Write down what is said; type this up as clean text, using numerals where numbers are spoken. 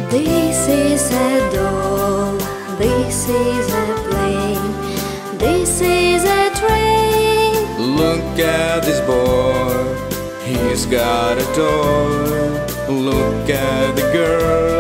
This is a doll, this is a plane, this is a train. Look at this boy, he's got a toy. Look at the girl,